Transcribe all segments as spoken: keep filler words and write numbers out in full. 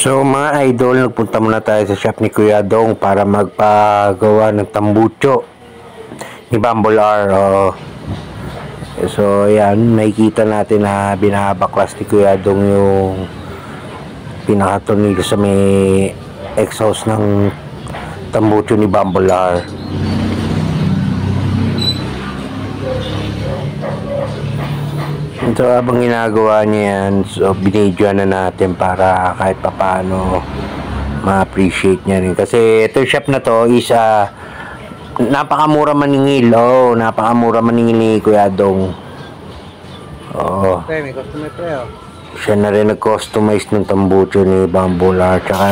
So mga idol, nagpunta muna tayo sa shop ni Kuya Dong para magpagawa ng tambucho ni Bumble R. Oh. So ayan, nakikita natin na binabaklas ni Kuya Dong yung pinakatornilyo sa may exhaust ng tambucho ni Bumble R. So habang ginagawa niya yan, so binidyoan na natin para kahit papaano ma-appreciate niya rin. Kasi ito shop na to is uh, napakamura maningil. Oh, napakamura maningil ni Kuya Dong. Oo. Okay, may customer pre, oh. Siya na rin nag-customize ng tambucho ni Bumble R. Tsaka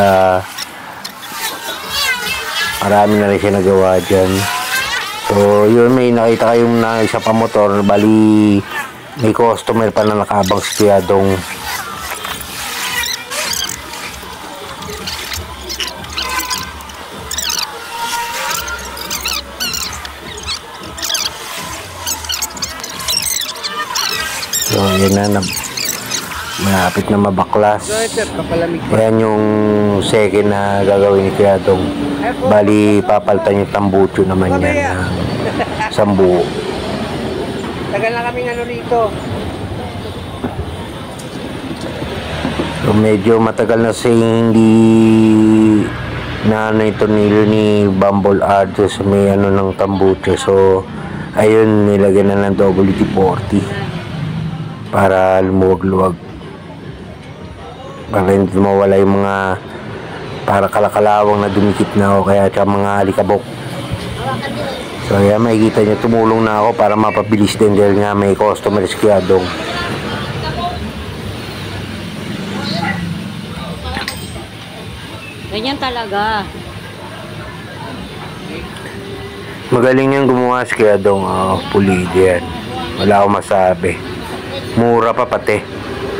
marami na rin siya nagawa dyan. So yun, may nakita kayong na isa pa motor. Bali may customer pa na nakabang si Kuya Dong. So yan na, na malapit na mabaklas. Ayan yung second na gagawin ni Kuya Dong. Bali papalitan yung tambucho naman yan ng isang buo. Tagal na kaming ano rito. So medyo matagal na siya hindi na ano yung tornilyo ni Bumble R sa may ano ng tambucho. So ayun, nilagyan na ng W D forty para lumuwag-luwag, para hindi mawala yung mga para kalakalawang na dumikit na o kaya tsaka mga alikabok. So ayan, makikita nyo, tumulong na ako para mapabilis din dahil nga may customer si Kuya Dong. Ganyan talaga. Magaling yung gumawa si Kuya Dong. Oh, pulido yan. Wala akong masabi. Mura pa pati.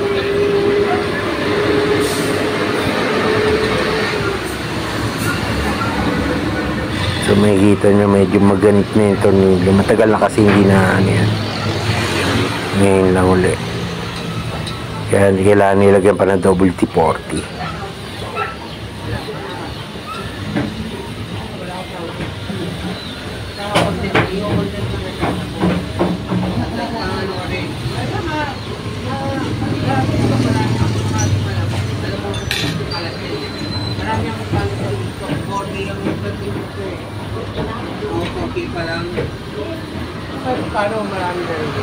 So makikita nyo, medyo maganit na yung tornilyo. Matagal na kasi hindi na ano yan. Ngayon lang uli. Kaya kailangan nilagyan pa ng W D forty. Okay pa lang. Paano marami na rin?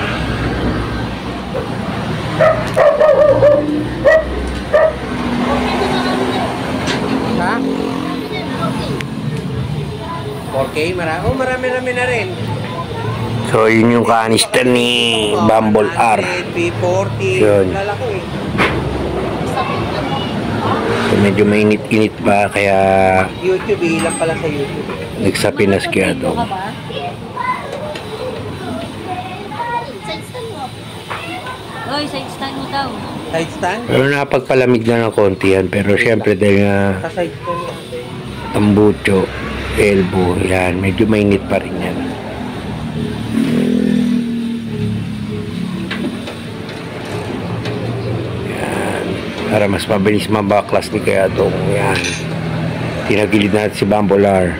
Ha? four K? Marami, oh, marami-rami na rin. So yun yung kanister ni Bumble R. P forty. Yun. Lalaki eh. So medyo mainit-init pa kaya YouTube, ilan pala sa YouTube. nagsapi na si Kuya Dong. Oy, side stand mo daw. Side stand? Pero napagpalamig na ng konti yan. Pero syempre dahil nga Sa side stand. tambucho, elbow, yan, medyo mainit pa rin yan. Yan, para mas mabilis mabaklas ni Kuya Dong. Yan, tinagilid natin si Bumble R.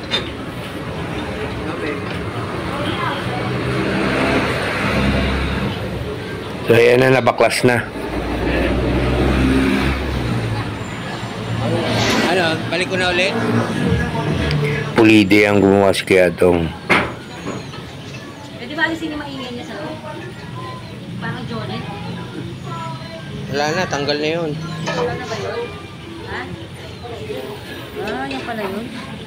So yan na, nabaklas na. Ano, balik ko na ulit? Pulide ang gumawa si Kuya Dong. Pwede ba alisin yung maingay niya sa loob? Parang Jonet. Wala na, tanggal na yun. Wala na ba yun? Ha? Ah, yan pala yun.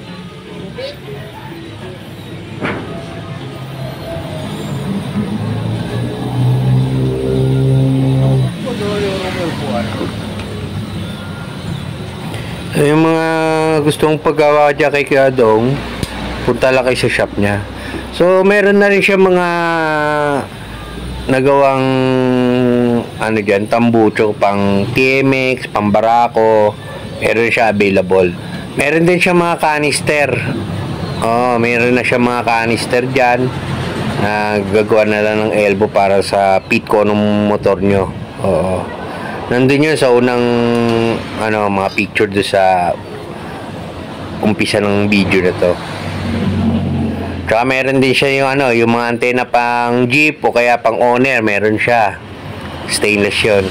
So, yung mga gustong paggawa dyan kay Kuya Dong, punta lang kayo sa shop niya. So meron na rin siya mga nagawang ano dyan, tambucho pang T M X, pang Barako. Meron siya available. Meron din siya mga canister. Oh, meron na siya mga canister dyan. Nagagawa na lang ng elbow para sa pit ko ng motor nyo. Oo. Nandun yun sa unang ano, mga picture do sa umpisa ng video na to. Tsaka meron din siya yung ano, yung mga antena pang jeep o kaya pang owner, meron siya. Stainless yun.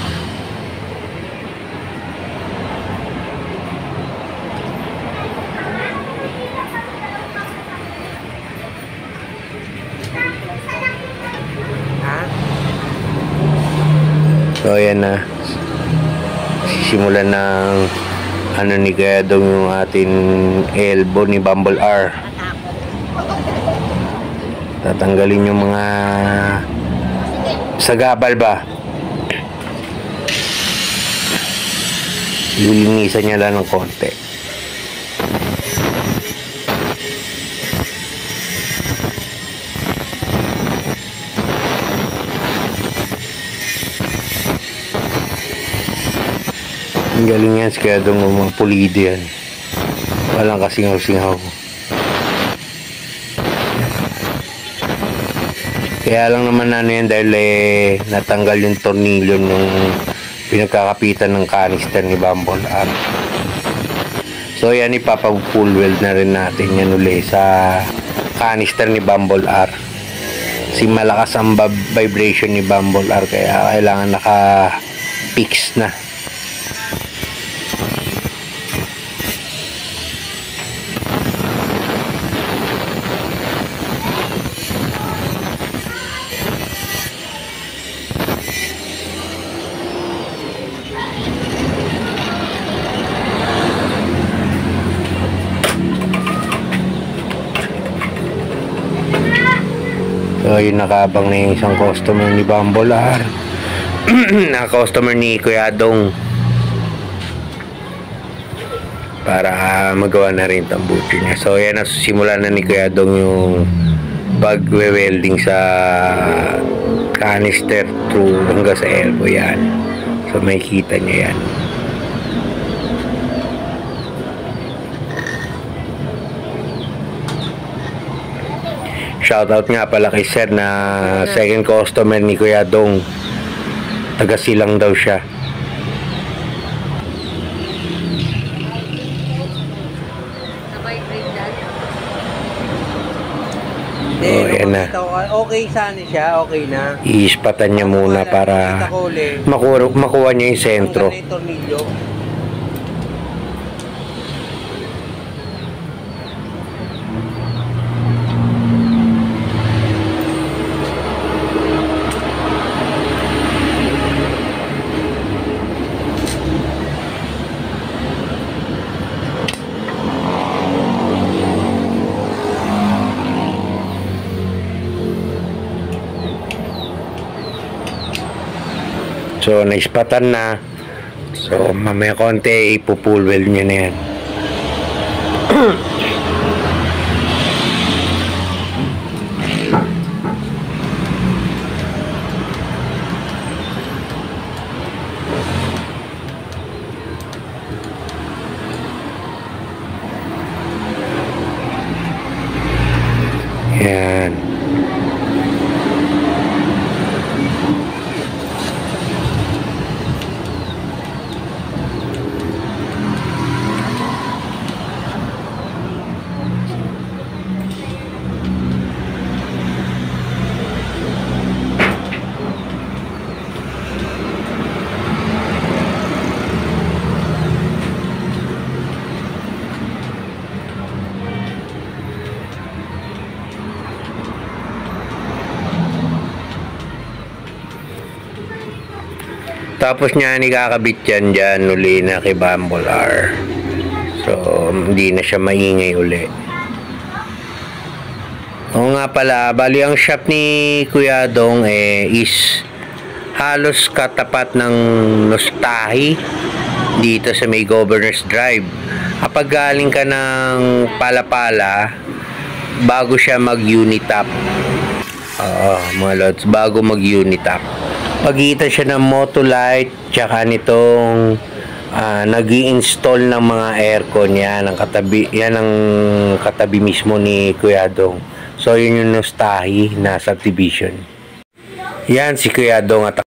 So ayan na, sisimulan ng ano ni Kuya Dong yung ating elbow ni Bumble R. Tatanggalin yung mga sagabal ba, lilinisan niya lang ng konti. Ang galing yan, kaya doon mga pulido yan. Walang kasingaw-singaw. Kaya lang naman ano yan dahil eh, natanggal yung tornilyo nung pinagkakapitan ng canister ni Bumble R. So yan, ipapa-full weld na rin natin yan uli sa canister ni Bumble R. Kasi malakas ang vibration ni Bumble R kaya kailangan naka-fix na. So yun, nakabang na yung isang customer ni Bumble R. Na customer ni Kuya Dong, para magawa na rin tambucho niya. So yan, nasusimulan na ni Kuya Dong yung pag-welding sa canister through hanggang sa elbow yan. So may kita niya yan. Shoutout nga pala kay Sir na second customer ni Kuya Dong. Taga Silang daw siya. Oh, yan na. Okay sana siya, okay na. Iispatan niya muna para makuha, makuha niya yung sentro. So, naispatan na. So, mamaya konti, ipupull weld nyo na yan. Yan. Tapos niya nikakabit yan dyan uli na kay Bumble R. So, hindi na siya maingay uli. Oo nga pala, bali ang shop ni Kuya Dong eh, is halos katapat ng Nostahi dito sa may Governor's Drive. Kapag galing ka ng Palapala, bago siya mag-Unitap. Oo, mga lods, bago mag-Unitap. Pagitan siya ng Motolite tsaka nitong uh, nag-i-install ng mga aircon yan ang katabi, yan ang katabi mismo ni Kuya Dong. So yun yung Nostahi na subdivision. Yan si Kuya Dong at